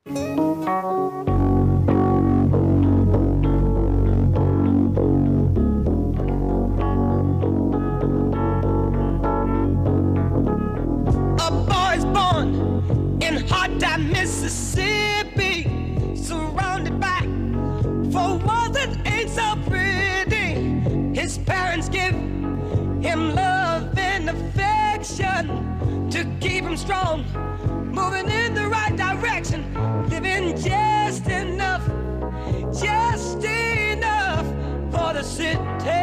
Mississippi, surrounded by four walls that ain't so pretty. His parents give him love and affection to keep him strong, moving in the right direction, living just enough for the city.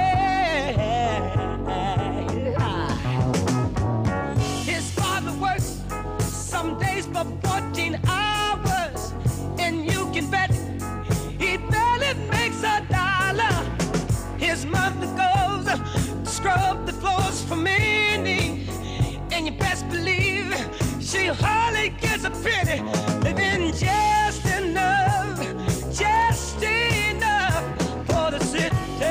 His father works some days for 14 hours, and you can bet he barely makes $1. His mother goes to scrub the floors for many, and you best believe she hardly gets a penny, living just enough for the city.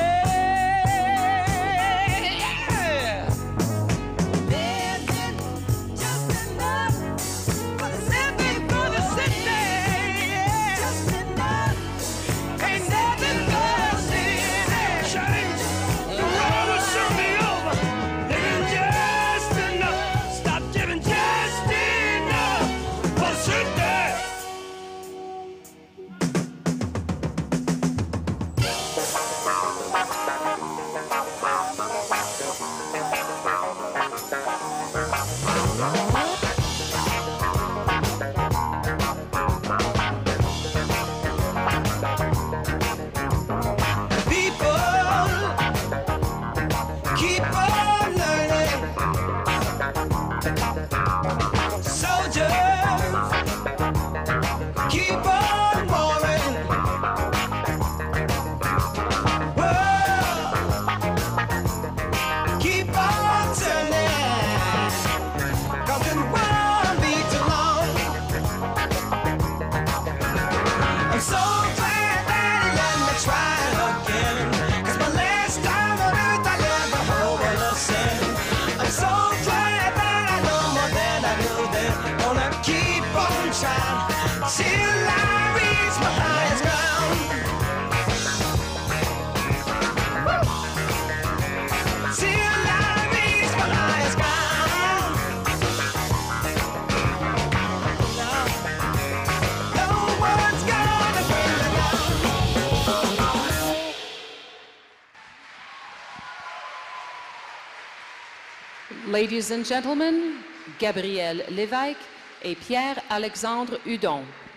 Till I reach my highest ground. Till I reach my highest ground. No one's gonna bring me down. Ladies and gentlemen, Gabriel Lévesque et Pierre-Alexandre Hudon.